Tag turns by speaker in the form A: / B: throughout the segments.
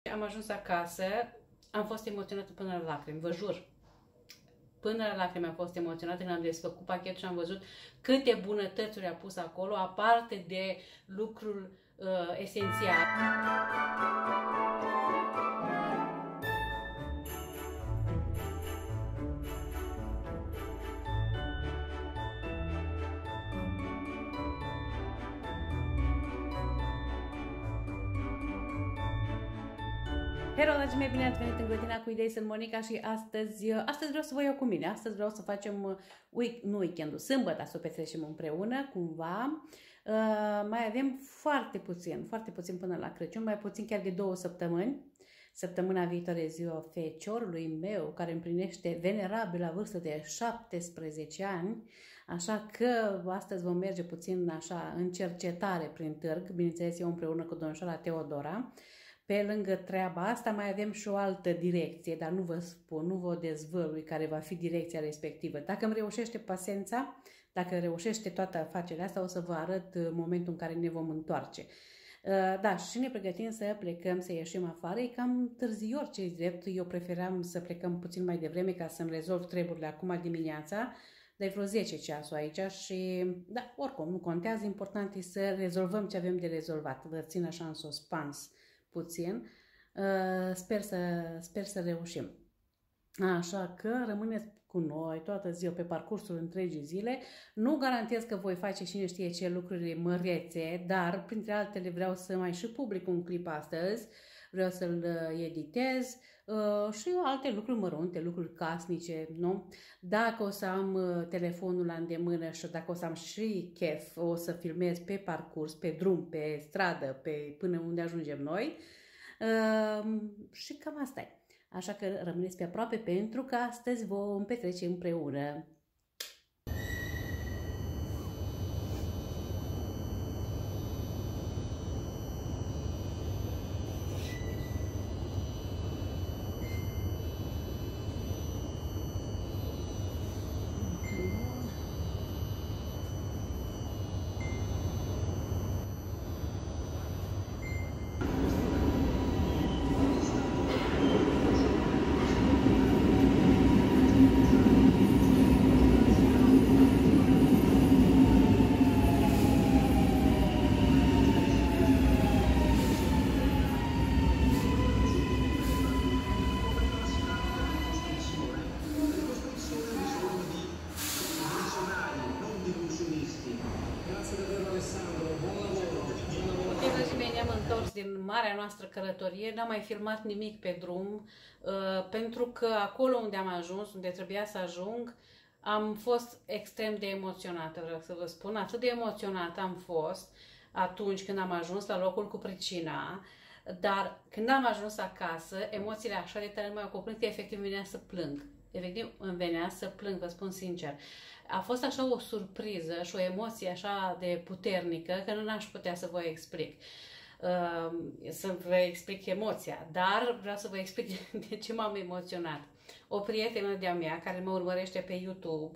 A: am ajuns acasă, am fost emoționată până la lacrimi, vă jur. Până la lacrimi am fost emoționată când am desfăcut pachetul și am văzut câte bunătățuri a pus acolo, aparte de lucrul esențial. Hello, dragii mei, bine ați venit în Grădina cu Idei, sunt Monica și astăzi vreau să vă iau cu mine. Astăzi vreau să facem weekendul, sâmbătă, să o petrecem împreună, cumva. Mai avem foarte puțin până la Crăciun, mai puțin chiar de 2 săptămâni. Săptămâna viitoare e ziua feciorului meu, care împlinește venerabilă vârstă de 17 ani. Așa că astăzi vom merge puțin așa în cercetare prin târg, bineînțeles eu împreună cu domnișoara Teodora. Pe lângă treaba asta mai avem și o altă direcție, dar nu vă spun, nu vă dezvălui care va fi direcția respectivă. Dacă îmi reușește pasența, dacă reușește toată afacerea asta, o să vă arăt momentul în care ne vom întoarce. Da, și ne pregătim să plecăm, să ieșim afară. E cam târziu, ce-i drept. Eu preferam să plecăm puțin mai devreme ca să-mi rezolv treburile acum dimineața. Dar e vreo 10 ceasul aici și, da, oricum, nu contează. Important e să rezolvăm ce avem de rezolvat. Vă țin așa în suspans puțin. Sper să reușim. Așa că rămâneți cu noi toată ziua pe parcursul întregii zile. Nu garantez că voi face cine știe ce lucruri mărețe, dar printre altele vreau să mai și public un clip astăzi. Vreau să-l editez și alte lucruri mărunte, lucruri casnice, nu? Dacă o să am telefonul la îndemână și dacă o să am și chef, o să filmez pe parcurs, pe drum, pe stradă, până unde ajungem noi. Și cam asta e. Așa că rămâneți pe aproape pentru că astăzi vom petrece împreună. Din marea noastră călătorie, n-am mai filmat nimic pe drum, pentru că acolo unde am ajuns, unde trebuia să ajung, am fost extrem de emoționată, vreau să vă spun. Atât de emoționată am fost atunci când am ajuns la locul cu pricina, dar când am ajuns acasă, emoțiile așa de tare m-au cuprins că efectiv îmi venea să plâng. Efectiv îmi venea să plâng, vă spun sincer. A fost așa o surpriză și o emoție așa de puternică că nu aș putea să vă explic. Să vă explic emoția, dar vreau să vă explic de ce m-am emoționat. O prietenă de-a mea care mă urmărește pe YouTube,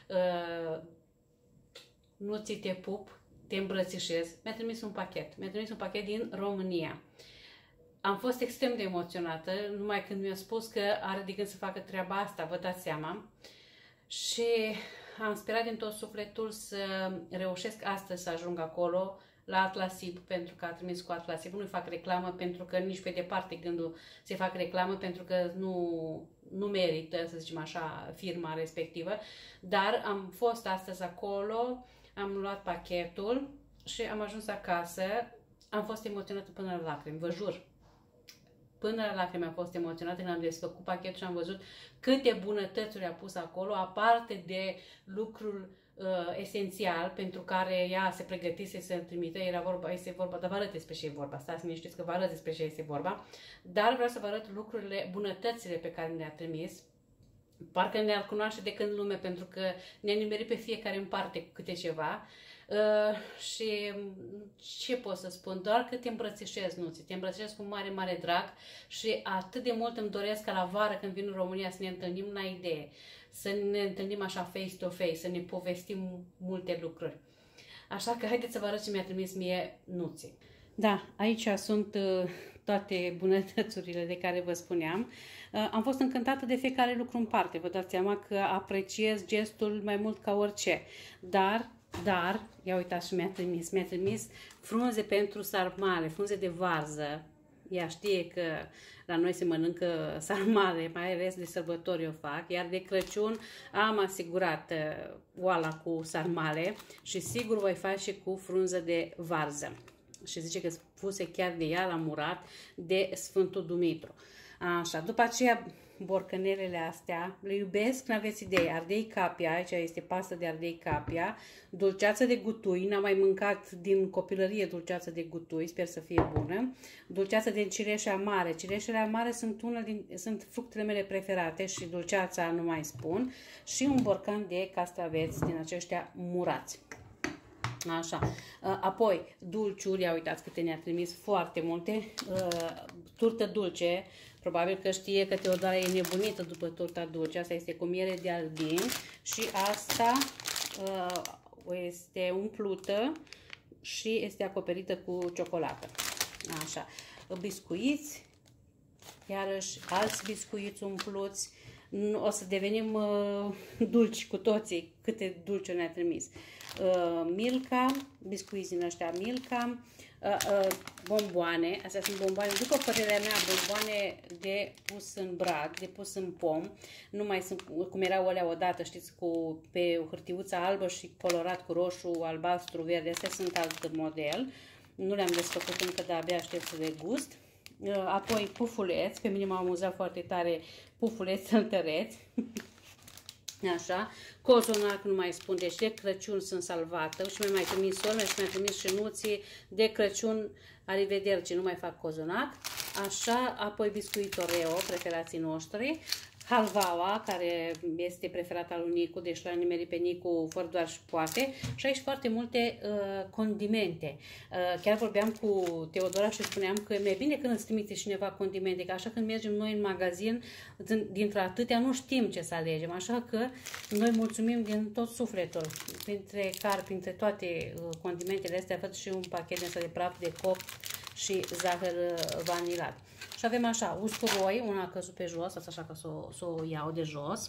A: nu ți te pup, te îmbrățișez, mi-a trimis un pachet. Mi-a trimis un pachet din România. Am fost extrem de emoționată, numai când mi-a spus că are de gând să facă treaba asta, vă dați seama. Și am sperat din tot sufletul să reușesc astăzi să ajung acolo, la Atlasib, pentru că a trimis cu Atlasib. Nu-i fac reclamă pentru că nici pe departe gândul să fac reclamă pentru că nu merită, să zicem așa, firma respectivă. Dar am fost astăzi acolo, am luat pachetul și am ajuns acasă. Am fost emoționată până la lacrimi, vă jur. Până la lacrimi am fost emoționată când am desfăcut pachetul și am văzut câte bunătățuri a pus acolo, aparte de lucrul esențial pentru care ea se pregătise să trimită, este vorba, dar vă arăt despre ce e vorba, stați liniștiți că vă arăt despre ce este vorba, dar vreau să vă arăt lucrurile, bunătățile pe care le-a trimis. Parcă ne-ar cunoaște de când lume, pentru că ne-a nimerit pe fiecare în parte cu câte ceva. Și ce pot să spun? Doar că te îmbrățișez, Nuții, te îmbrățișez cu mare, mare drag și atât de mult îmi doresc ca la vară când vin în România să ne întâlnim, n-ai idee, să ne întâlnim așa face to face, să ne povestim multe lucruri. Așa că haideți să vă arăt ce mi-a trimis mie Nuții. Da, aici sunt toate bunătățurile de care vă spuneam. Am fost încântată de fiecare lucru în parte. Vă dați seama că apreciez gestul mai mult ca orice. Dar, ia uitați și mi-a trimis frunze pentru sarmale, frunze de varză. Ea știe că la noi se mănâncă sarmale, mai ales de sărbători o fac, iar de Crăciun am asigurat oala cu sarmale și sigur voi face cu frunză de varză. Și zice că puse chiar de ea la murat de Sfântul Dumitru. Așa, după aceea borcanelele astea, le iubesc, n-aveți idee, ardei capia, aici este pastă de ardei capia, dulceață de gutui, n-am mai mâncat din copilărie dulceață de gutui, sper să fie bună, dulceață de cireșe amare, cireșele amare sunt fructele mele preferate și dulceața nu mai spun, și un borcan de castraveți din aceștia murați. Așa. Apoi, dulciuri, uitați câte ne-a trimis, foarte multe, turtă dulce, probabil că știe că Teodora e nebunită după turta dulce, asta este cu miere de albin și asta este umplută și este acoperită cu ciocolată. Așa. Biscuiți, iarăși alți biscuiți umpluți, o să devenim dulci cu toții, câte dulce ne-a trimis. Milka, biscuiți din ăștia Milka, bomboane, astea sunt bomboane, după părerea mea, bomboane de pus în brad, de pus în pom, nu mai sunt cum erau alea odată, știți, pe o hârtiuță albă și colorat cu roșu, albastru, verde, astea sunt alt model, nu le-am desfăcut încă, dar abia aștept să le gust. Apoi pufuleți, pe mine m-au amuzat foarte tare pufuleți săltăreți. Așa, cozonac nu mai spun, deci de Crăciun sunt salvată și mi-a mai trimis sormea și mi-a trimis șenuții de Crăciun, arrivederci, nu mai fac cozonac. Așa, apoi biscuit Oreo, preferații noștri, halvaua, care este preferat al lui Nicu, deci l-a nimerit pe Nicu fără doar și poate. Și aici foarte multe condimente. Chiar vorbeam cu Teodora și spuneam că e mai bine când îți trimite cineva condimente, că așa când mergem noi în magazin, dintre atâtea nu știm ce să alegem. Așa că noi mulțumim din tot sufletul. Printre toate condimentele astea, văd și un pachet de praf de copt și zahăr vanilat. Și avem așa, usturoi, una a căzut pe jos, asta așa că să o iau de jos.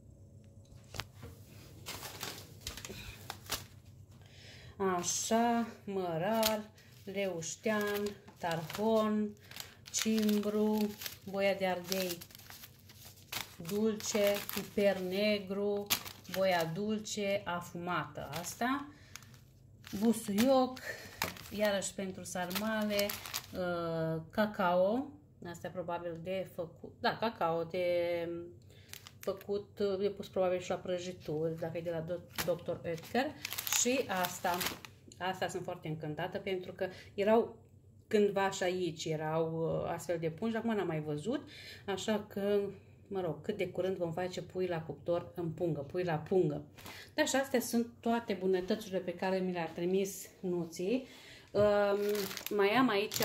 A: Așa, mărar, leuștean, tarhon, cimbru, boia de ardei dulce, piper negru, boia dulce, afumată asta, busuioc, iarăși pentru sarmale, cacao, astea probabil de făcut, da, cacao de făcut, de pus probabil și la prăjituri, dacă e de la Dr. Oetker. Și asta sunt foarte încântată pentru că erau cândva și aici, erau astfel de pungi, acum n-am mai văzut, așa că, mă rog, cât de curând vom face pui la cuptor în pungă, pui la pungă. Dar și astea sunt toate bunătățile pe care mi le-a trimis Nuții. Mai am aici,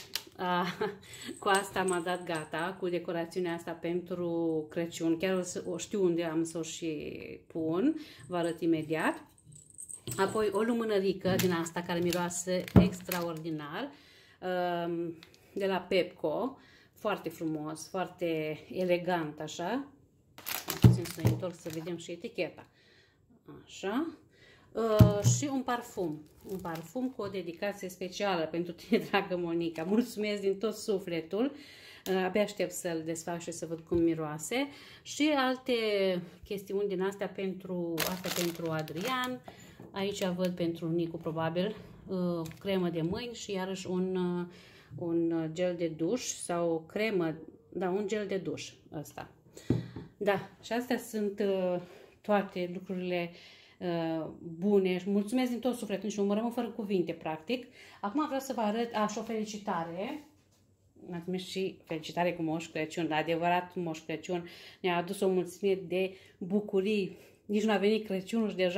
A: cu asta m-a dat gata, cu decorațiunea asta pentru Crăciun. Chiar o știu unde am să o și pun, vă arăt imediat. Apoi o lumânărică din asta care miroase extraordinar, de la Pepco, foarte frumos, foarte elegant așa. Puțin să întorc să vedem și eticheta. Așa. Și un parfum cu o dedicație specială pentru tine, dragă Monica. Mulțumesc din tot sufletul. Abia aștept să-l desfac și să văd cum miroase. Și alte chestiuni din astea pentru Adrian. Aici văd pentru Nicu probabil cremă de mâini și iarăși un gel de duș sau cremă, da, un gel de duș ăsta. Da, și astea sunt toate lucrurile bune. Mulțumesc din tot sufletul și mă rămân fără cuvinte, practic. Acum vreau să vă arăt și o felicitare. Mi-a trimis și felicitare cu Moș Crăciun, adevărat Moș Crăciun ne-a adus o mulțime de bucurii. Nici nu a venit Crăciunul și deja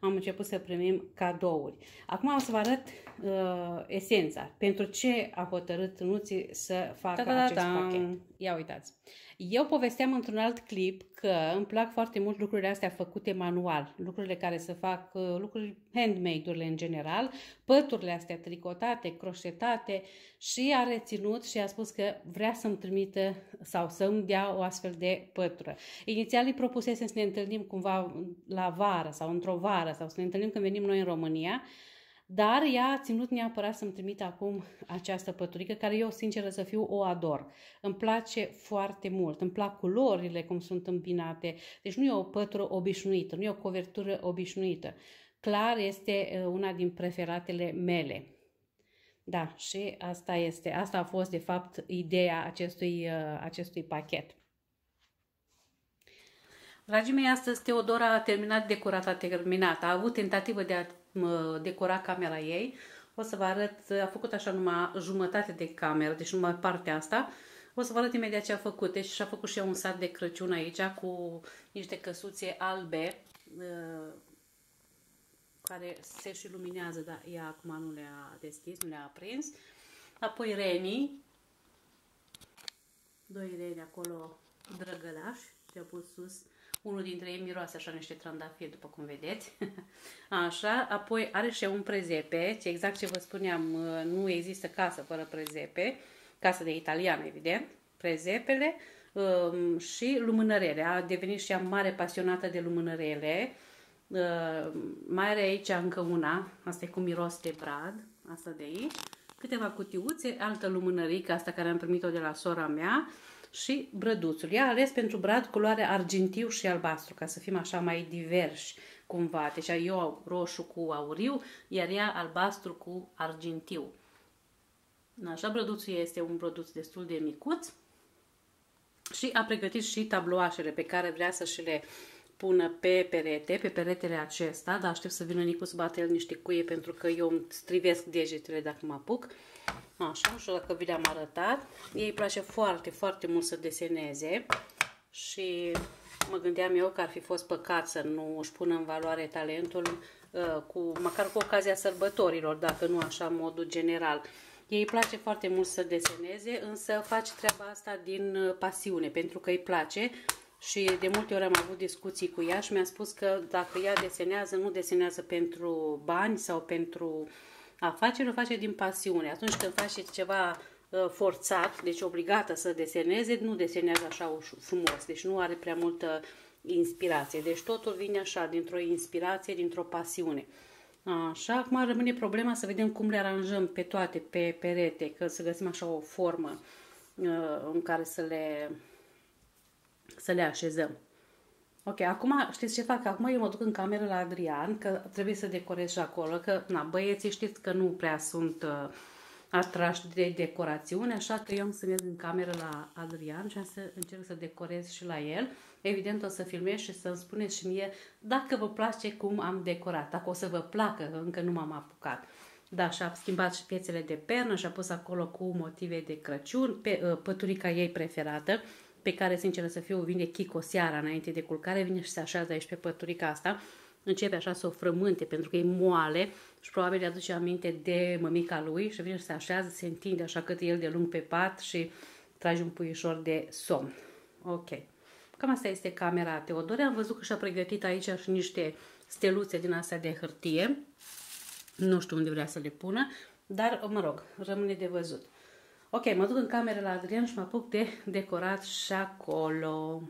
A: am început să primim cadouri. Acum o să vă arăt esența. Pentru ce a hotărât Nuții să facă acest pachet. Ia uitați. Eu povesteam într-un alt clip că îmi plac foarte mult lucrurile astea făcute manual, lucrurile care se fac, lucruri handmade-urile în general, păturile astea tricotate, croșetate, și a reținut și a spus că vrea să-mi trimită sau să-mi dea o astfel de pătură. Inițial îi propusesem să ne întâlnim cumva la vară sau într-o vară sau să ne întâlnim când venim noi în România, dar ea a ținut neapărat să-mi trimită acum această păturică, care eu, sinceră să fiu, o ador. Îmi place foarte mult, îmi plac culorile, cum sunt îmbinate. Deci nu e o pătură obișnuită, nu e o covertură obișnuită. Clar este una din preferatele mele. Da, și asta a fost de fapt ideea acestui pachet. Dragii mei, astăzi Teodora a terminat a avut tentativă de a decora camera ei. O să vă arăt, a făcut așa numai jumătate de cameră, deci numai partea asta. O să vă arăt imediat ce a făcut. Deci și-a făcut și ea un sat de Crăciun aici cu niște căsuțe albe care se și luminează, dar ea acum nu le-a deschis, nu le-a aprins. Apoi renii, 2 reni acolo drăgălași, le-a pus sus. Unul dintre ei miroase așa niște trandafiri, după cum vedeți. Așa, apoi are și un prezepe, exact ce vă spuneam, nu există casă fără prezepe, casă de italian, evident, prezepele și lumânărele. A devenit și ea mare pasionată de lumânărele. Mai are aici încă una, asta e cu miros de brad, asta de aici, câteva cutiuțe, altă lumânărică, asta care am primit-o de la sora mea, și brăduțul. Ea a ales pentru brad culoarea argintiu și albastru, ca să fim așa mai diversi cumva. Deci eu roșu cu auriu, iar ea albastru cu argintiu. Așa, brăduțul este un brăduț destul de micuț și a pregătit și tabloașele pe care vrea să și le pună pe perete, pe peretele acesta, dar aștept să vină Nicu să bată el niște cuie pentru că eu îmi strivesc degetele dacă mă apuc. Așa, nu știu dacă vi le-am arătat. Ei îi place foarte, foarte mult să deseneze și mă gândeam eu că ar fi fost păcat să nu își pună în valoare talentul măcar cu ocazia sărbătorilor, dacă nu așa în modul general. Ei îi place foarte mult să deseneze, însă face treaba asta din pasiune, pentru că îi place. Și de multe ori am avut discuții cu ea și mi-a spus că dacă ea desenează, nu desenează pentru bani sau pentru afaceri, o face din pasiune. Atunci când face ceva forțat, deci obligată să deseneze, nu desenează așa frumos, deci nu are prea multă inspirație. Deci totul vine așa, dintr-o inspirație, dintr-o pasiune. Așa, acum rămâne problema să vedem cum le aranjăm pe toate, pe perete, că să găsim așa o formă în care să le așezăm. Ok, acum știți ce fac? Acum eu mă duc în cameră la Adrian, că trebuie să decorez și acolo, că na, băieții știți că nu prea sunt atrași de decorațiune, așa că eu am să merg în cameră la Adrian și am să încerc să decorez și la el. Evident o să filmez și să-mi spuneți și mie dacă vă place cum am decorat, dacă o să vă placă, încă nu m-am apucat. Da, și-a schimbat și piețele de pernă și-a pus acolo cu motive de Crăciun, păturica ei preferată, pe care, sincer să fiu, vine Chico seara înainte de culcare, vine și se așează aici pe păturica asta, începe așa să o frământe pentru că e moale și probabil îi aduce aminte de mămica lui și vine și se așează, se întinde așa cât el de lung pe pat și trage un puișor de somn. Ok. Cam asta este camera Teodorei. Am văzut că și-a pregătit aici și niște steluțe din astea de hârtie. Nu știu unde vrea să le pună, dar, mă rog, rămâne de văzut. Ok, mă duc în cameră la Adrian și mă apuc de decorat și acolo.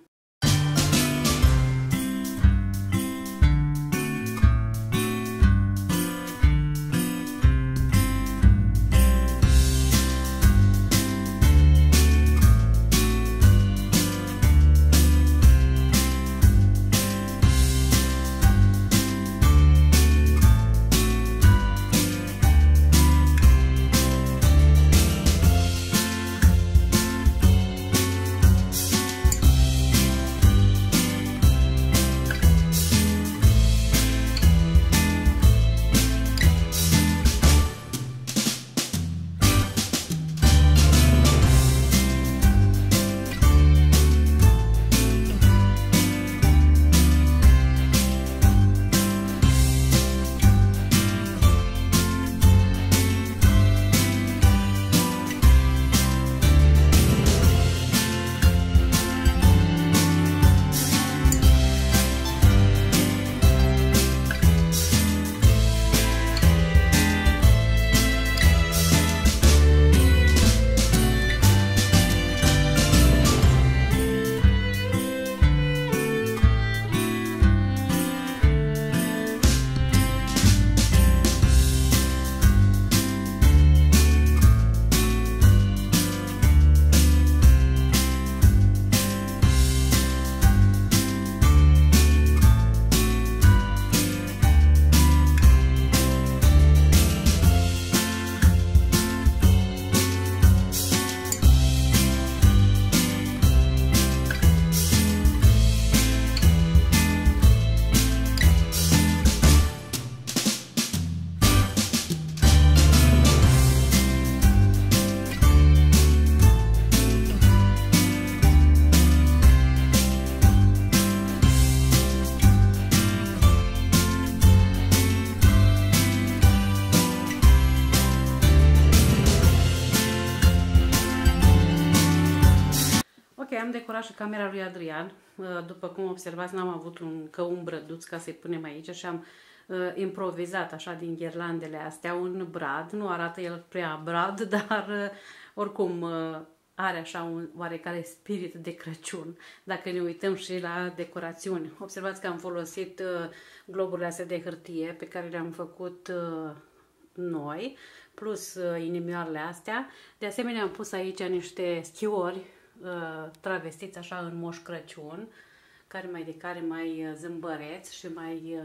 A: Ok, am decorat și camera lui Adrian. După cum observați, n-am avut un brăduț ca să-i punem aici și am improvizat așa din ghirlandele astea un brad. Nu arată el prea brad, dar oricum are așa un oarecare spirit de Crăciun, dacă ne uităm și la decorațiuni. Observați că am folosit globurile astea de hârtie pe care le-am făcut noi, plus inimioarele astea. De asemenea am pus aici niște schiori travestiți așa în Moș Crăciun, care mai zâmbăreți și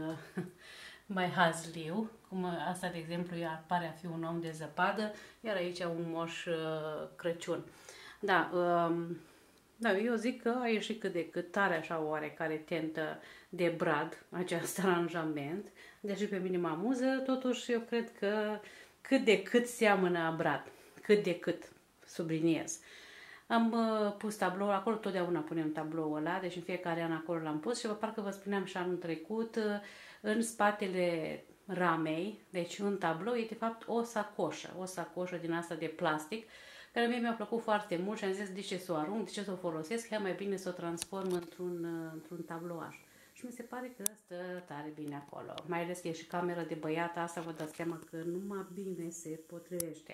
A: mai hazliu, cum asta de exemplu pare a fi un om de zăpadă, iar aici un Moș Crăciun. Da, da, eu zic că a ieșit cât de cât, tare așa oarecare tentă de brad acest aranjament, deși pe mine mă amuză, totuși eu cred că cât de cât seamănă a brad, cât de cât, subliniez. Am pus tabloul, acolo totdeauna punem tabloul ăla, deci în fiecare an acolo l-am pus și parcă vă spuneam și anul trecut, în spatele ramei, deci în tablou, e de fapt o sacoșă din asta de plastic, care mie mi-a plăcut foarte mult și am zis de ce să o arunc, de ce să o folosesc, mai bine să o transform într-un tablouaj. Și mi se pare că stă tare bine acolo. Mai ales că e și cameră de băiat, asta vă dați seama că numai bine se potrivește.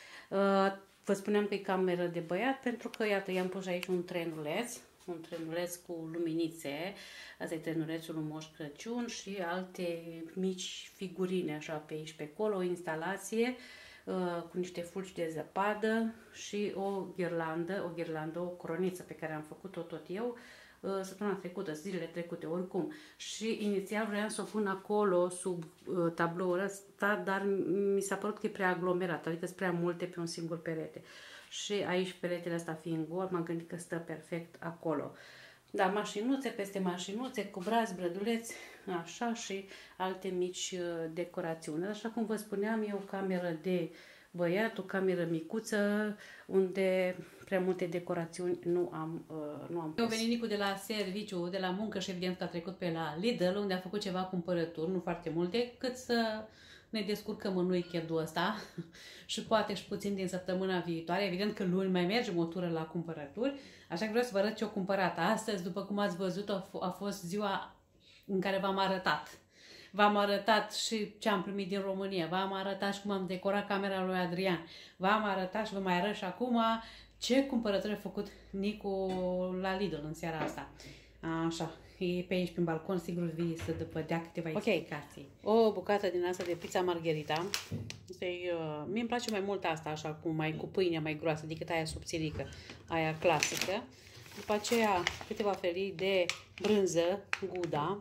A: Vă spuneam că e cameră de băiat pentru că, iată, i-am pus aici un trenuleț cu luminițe, asta e trenulețul lui Moș Crăciun și alte mici figurine așa pe aici pe acolo, o instalație cu niște fulgi de zăpadă și o ghirlandă, o croniță pe care am făcut-o tot eu săptămâna trecută, zilele trecute, oricum. Și inițial vreau să o pun acolo sub tabloul ăsta, dar mi s-a părut că e prea aglomerat, adică sunt prea multe pe un singur perete. Și aici peretele ăsta fiind gol, m-am gândit că stă perfect acolo. Da, mașinuțe peste mașinuțe, cu brazi, brăduleți, așa, și alte mici decorațiuni. Așa cum vă spuneam, e o cameră de băiat, o cameră micuță, unde prea multe decorațiuni nu am pus. Eu venit Nicu de la serviciu, de la muncă și evident că a trecut pe la Lidl, unde a făcut ceva cumpărături, nu foarte multe, cât să ne descurcăm în weekendul ăsta și poate și puțin din săptămâna viitoare. Evident că luni mai mergem o tură la cumpărături, așa că vreau să vă arăt ce-o cumpărat astăzi. După cum ați văzut, a fost ziua în care v-am arătat. V-am arătat și ce am primit din România, v-am arătat și cum am decorat camera lui Adrian, v-am arătat și vă mai arăt și acum ce cumpărături a făcut Nicu la Lidl în seara asta. Așa, e pe aici, pe balcon, sigur vii să dea câteva explicații. O bucată din asta de pizza margherita. Mie îmi place mai mult asta, așa, cu pâinea mai groasă decât aia subțirică, aia clasică. După aceea câteva felii de brânză Gouda.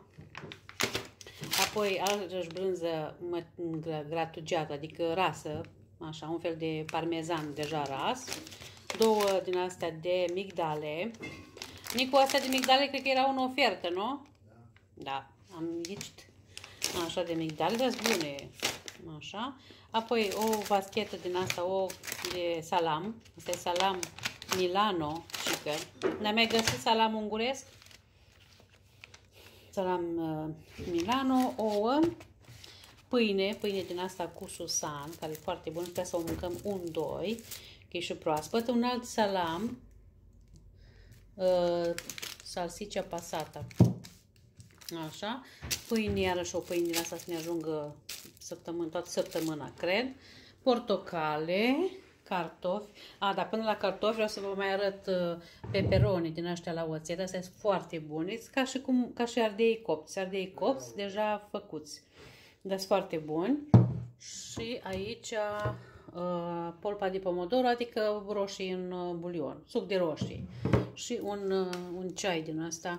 A: Apoi altă brânză gratugiată, adică rasă, așa, un fel de parmezan deja ras. Două din astea de migdale. Nicu, astea de migdale cred că era o ofertă, nu? Da, am ghicit. Așa, de migdale, dar bune. Așa. Apoi o vaschetă din asta, de salam. Asta e salam Milano chicken. Ne-am mai găsit salam unguresc? Salam Milano, ouă, pâine din asta cu susan, care e foarte bun, putea să o mâncăm 1-2, că e și proaspăt, un alt salam, salsiccia pasata, așa, pâine, iarăși o pâine din asta să ne ajungă toată săptămâna, cred, portocale, cartofi. Dar până la cartofi vreau să vă mai arăt peperoni din ăștia la oțet. Astea sunt foarte buni. Ca și ardei copți. Ardei copți deja făcuți. Dar sunt foarte buni. Și aici polpa de pomodoro, adică roșii în bulion. Suc de roșii. Și un ceai din asta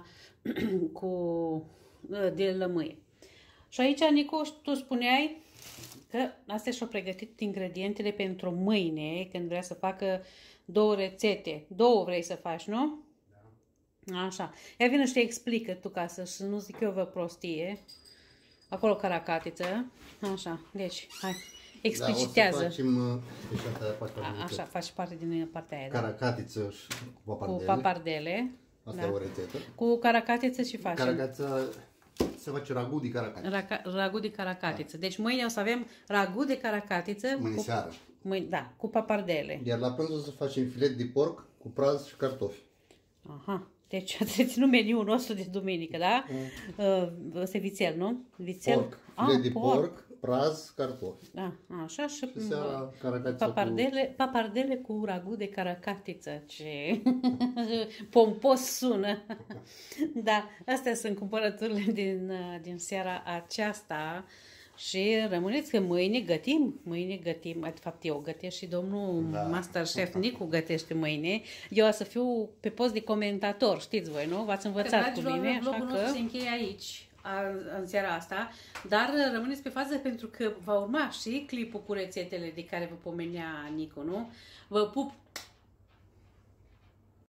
A: de lămâie. Și aici, Nicu, tu spuneai că astea și-au pregătit ingredientele pentru mâine, când vrea să facă 2 rețete. 2 vrei să faci, nu? Da. Așa. Ia vină și te explică tu, ca să nu zic eu vă prostie. Acolo caracatiță. Așa. Deci, hai. Explicitează.
B: Da, o să facem
A: așa, faci parte din partea aia.
B: Caracatiță și cu papardele.
A: Cu papardele.
B: Asta e o rețetă.
A: Cu caracatiță ce facem?
B: Caracatiță se face ragu de caracatiță.
A: Ragu de caracatiță. Deci mâine o să avem ragu de caracatiță.
B: Mâine seară.
A: Da, cu papardele.
B: Iar la prânz o să facem filet de porc cu praz și cartofi.
A: Aha. Deci ați reținut meniul nostru de duminică, da? Este vițel, nu? Vițel.
B: Porc. Filet de porc, praz, cartofi.
A: Da, așa și
B: seara
A: papardele cu ragu de caracatiță. Ce pompos sună. Da, astea sunt cumpărăturile din seara aceasta. Și rămâneți că mâine gătim, de fapt eu gătesc și domnul Masterchef Nicu gătește mâine. Eu o să fiu pe post de comentator, știți voi, nu? V-ați învățat cu mine, așa că... se încheie aici, în seara asta, dar rămâneți pe fază pentru că va urma și clipul cu rețetele de care vă pomenea Nicu, nu? Vă pup